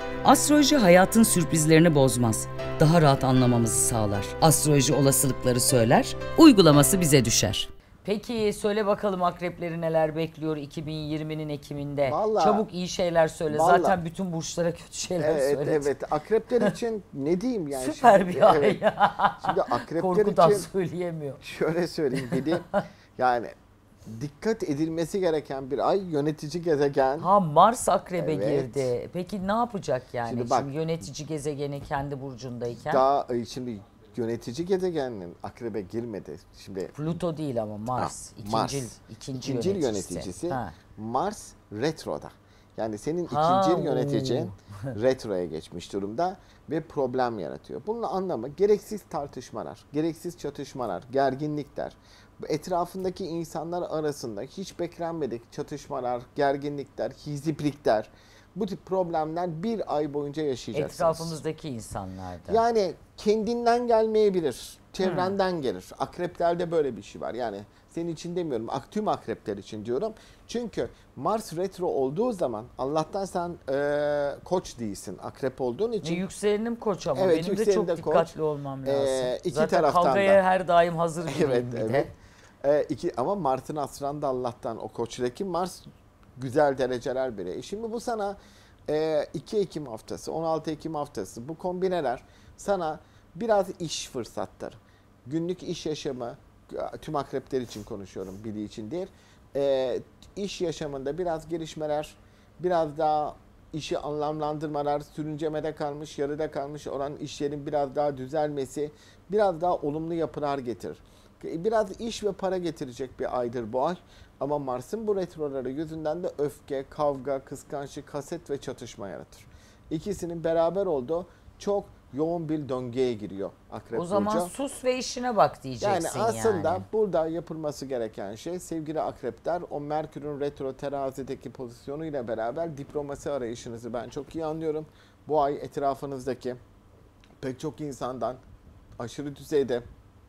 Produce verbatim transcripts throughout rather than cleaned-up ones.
Astroloji hayatın sürprizlerini bozmaz. Daha rahat anlamamızı sağlar. Astroloji olasılıkları söyler, uygulaması bize düşer. Peki söyle bakalım akrepleri neler bekliyor iki bin yirminin Ekim'inde? Vallahi, Çabuk iyi şeyler söyle. vallahi, Zaten bütün burçlara kötü şeyler evet, söyle. Evet, akrepler için ne diyeyim yani? Süper şimdi, bir ay evet. ya. Şimdi akrepler Korkudan için söyleyemiyor. şöyle söyleyeyim bir yani dikkat edilmesi gereken bir ay, yönetici gezegen. Ha, Mars akrebe Evet. girdi. Peki ne yapacak yani? Şimdi Şimdi, bak, yönetici gezegeni kendi burcundayken. Daha şimdi yönetici gezegenin akrebe girmedi. Şimdi Plüto değil ama Mars. Ha, İkincil, Mars. ikinci İkincil yöneticisi. yöneticisi. Ha. Mars retroda. Yani senin Ha, ikincil yöneticin retroya geçmiş durumda ve problem yaratıyor. Bunun anlamı gereksiz tartışmalar, gereksiz çatışmalar, gerginlikler. Etrafındaki insanlar arasında hiç beklenmedik çatışmalar, gerginlikler, hiziplikler. Bu tip problemler bir ay boyunca yaşayacaksınız. Etrafımızdaki insanlarda. Yani kendinden gelmeyebilir, çevrenden hmm. gelir. Akreplerde böyle bir şey var. Yani senin için demiyorum, tüm akrepler için diyorum. Çünkü Mars retro olduğu zaman Allah'tan sen e, koç değilsin, akrep olduğun için. E, yükselenim koç ama evet, benim de çok de dikkatli koç. olmam lazım. E, iki Zaten taraftan kavgaya da. her daim hazır gibiyim evet, bir evet. de. E, iki, ama Mars'ın asranda Allah'tan o koçdaki Mars güzel dereceler veriyor. E şimdi bu sana e, iki Ekim haftası, on altı Ekim haftası, bu kombineler sana biraz iş fırsatları, günlük iş yaşamı, tüm akrepler için konuşuyorum, biri için değil. E, iş yaşamında biraz gelişmeler, biraz daha işi anlamlandırmalar, sürüncemede kalmış, yarıda kalmış olan işlerin biraz daha düzelmesi, biraz daha olumlu yapılar getirir. Biraz iş ve para getirecek bir aydır bu ay. Ama Mars'ın bu retroları yüzünden de öfke, kavga, kıskançlık, haset ve çatışma yaratır. İkisinin beraber olduğu çok yoğun bir döngüye giriyor Akrep O zaman burcu. sus ve işine bak diyeceksin yani. Yani aslında yani. burada yapılması gereken şey, sevgili akrepler, o Merkür'ün retro terazideki pozisyonuyla beraber diplomasi arayışınızı ben çok iyi anlıyorum. Bu ay etrafınızdaki pek çok insandan aşırı düzeyde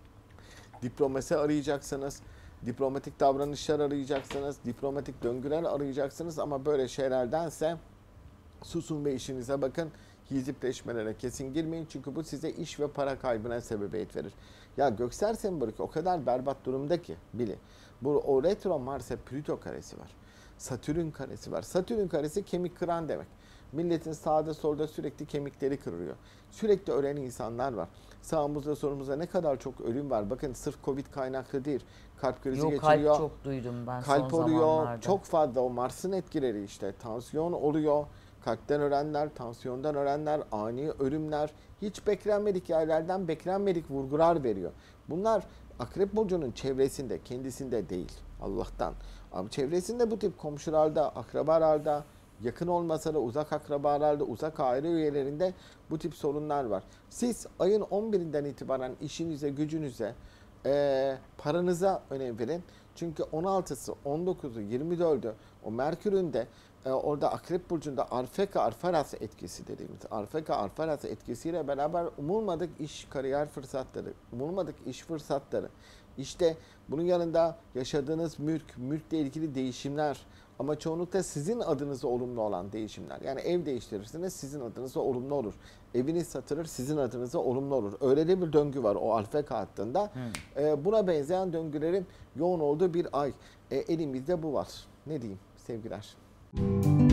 diplomasi arayacaksınız. Diplomatik davranışlar arayacaksınız, diplomatik döngüler arayacaksınız ama böyle şeylerdense susun ve işinize bakın. Hizipleşmelere kesin girmeyin çünkü bu size iş ve para kaybına sebebiyet verir. Ya göksel sembolik o kadar berbat durumda ki bili. Bu o retro Mars'e Plüto karesi var. Satürn karesi var. Satürn karesi kemik kıran demek. Milletin sağda solda sürekli kemikleri kırılıyor. Sürekli ölen insanlar var. Sağımızda solumuzda ne kadar çok ölüm var. Bakın sırf Covid kaynaklı değil. Kalp krizi Yok, geçiriyor. kalp çok duydum ben kalp son oluyor. zamanlarda. Çok fazla o Mars'ın etkileri işte. Tansiyon oluyor. Kalpten ölenler, tansiyondan ölenler, ani ölümler, hiç beklenmedik yerlerden beklenmedik vurgular veriyor. Bunlar Akrep burcunun çevresinde, kendisinde değil Allah'tan. Ama çevresinde bu tip komşularda, akrabalarda, yakın olmasa da uzak akrabalarda, uzak aile üyelerinde bu tip sorunlar var. Siz ayın on birinden itibaren işinize, gücünüze, e, paranıza önem verin. Çünkü on altısı, on dokuzu, yirmi dördü o Merkür'ün de e, orada Akrep burcunda Arfeka Arfaras etkisi dediğimiz Arfeka Arfaras etkisiyle beraber umulmadık iş kariyer fırsatları, umulmadık iş fırsatları. İşte bunun yanında yaşadığınız mülk, mülkle ilgili değişimler ama çoğunlukla sizin adınıza olumlu olan değişimler. Yani ev değiştirirsiniz sizin adınıza olumlu olur. Eviniz satılır sizin adınıza olumlu olur. Öyle de bir döngü var o Alfeka hattında. Hmm. E, buna benzeyen döngülerin yoğun olduğu bir ay. E, elimizde bu var. Ne diyeyim sevgiler.